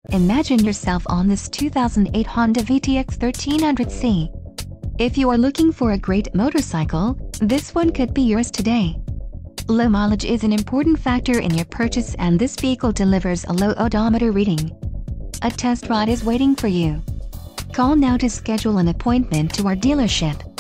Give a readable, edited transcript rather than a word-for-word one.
Imagine yourself on this 2008 Honda VTX 1300C. If you are looking for a great motorcycle, this one could be yours today. Low mileage is an important factor in your purchase, and this vehicle delivers a low odometer reading. A test ride is waiting for you. Call now to schedule an appointment to our dealership.